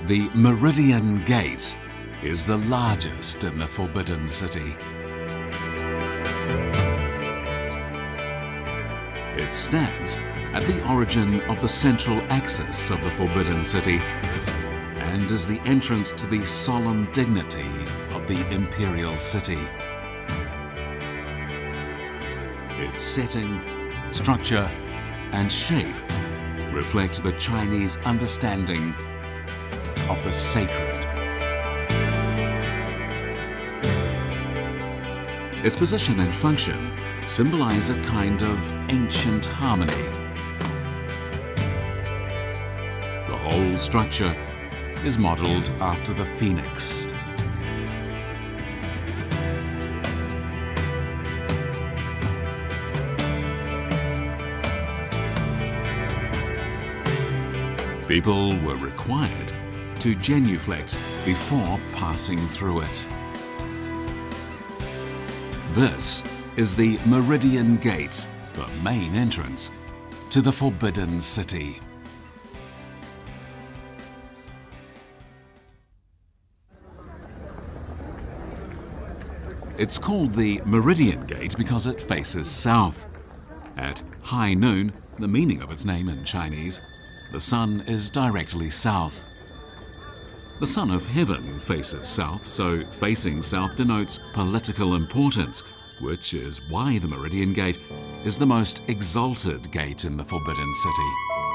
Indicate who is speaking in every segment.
Speaker 1: The Meridian Gate is the largest in the Forbidden City. It stands at the origin of the central axis of the Forbidden City and is the entrance to the solemn dignity of the Imperial City. Its setting, structure, and shape reflect the Chinese understanding of the sacred. Its position and function symbolize a kind of ancient harmony. The whole structure is modeled after the phoenix. People were required to genuflect before passing through it. This is the Meridian Gate, the main entrance to the Forbidden City. It's called the Meridian Gate because it faces south. At high noon, the meaning of its name in Chinese, the sun is directly south. The Son of Heaven faces south, so facing south denotes political importance, which is why the Meridian Gate is the most exalted gate in the Forbidden City.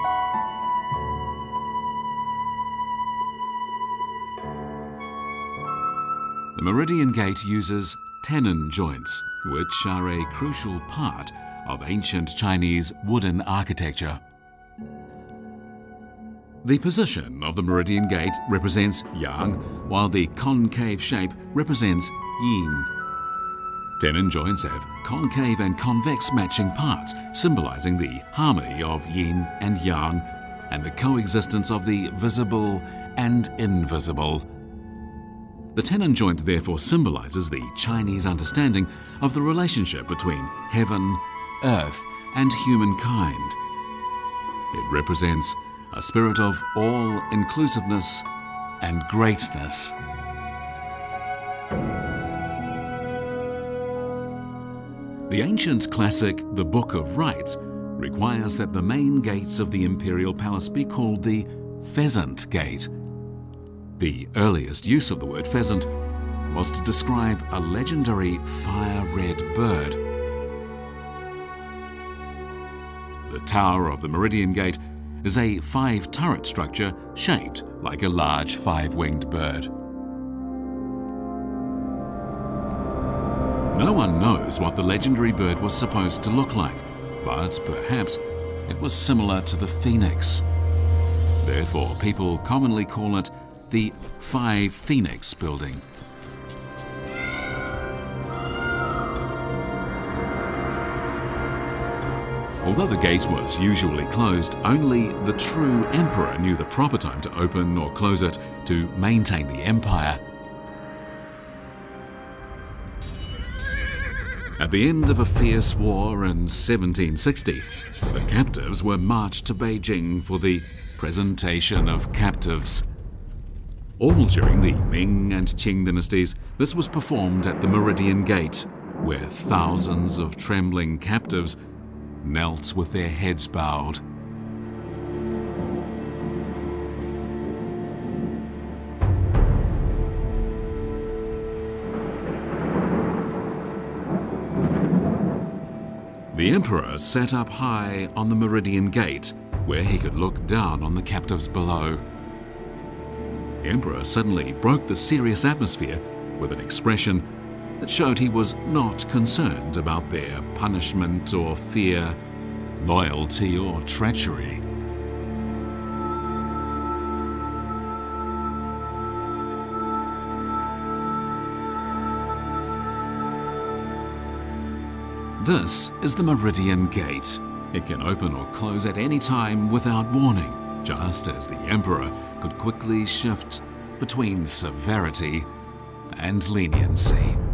Speaker 1: The Meridian Gate uses tenon joints, which are a crucial part of ancient Chinese wooden architecture. The position of the Meridian Gate represents Yang, while the concave shape represents Yin. Tenon joints have concave and convex matching parts, symbolizing the harmony of Yin and Yang and the coexistence of the visible and invisible. The tenon joint therefore symbolizes the Chinese understanding of the relationship between heaven, earth, and humankind. It represents a spirit of all-inclusiveness and greatness. The ancient classic The Book of Rites requires that the main gates of the imperial palace be called the Pheasant Gate. The earliest use of the word pheasant was to describe a legendary fire-red bird. The tower of the Meridian Gate is a 5-turret structure shaped like a large 5-winged bird. No one knows what the legendary bird was supposed to look like, but perhaps it was similar to the phoenix. Therefore, people commonly call it the 5 Phoenix Building. Although the gate was usually closed, only the true emperor knew the proper time to open or close it to maintain the empire. At the end of a fierce war in 1760, the captives were marched to Beijing for the presentation of captives. All during the Ming and Qing dynasties, this was performed at the Meridian Gate, where thousands of trembling captives knelt with their heads bowed. The emperor sat up high on the Meridian Gate, where he could look down on the captives below. The emperor suddenly broke the serious atmosphere with an expression that showed he was not concerned about their punishment or fear, loyalty or treachery. This is the Meridian Gate. It can open or close at any time without warning, just as the emperor could quickly shift between severity and leniency.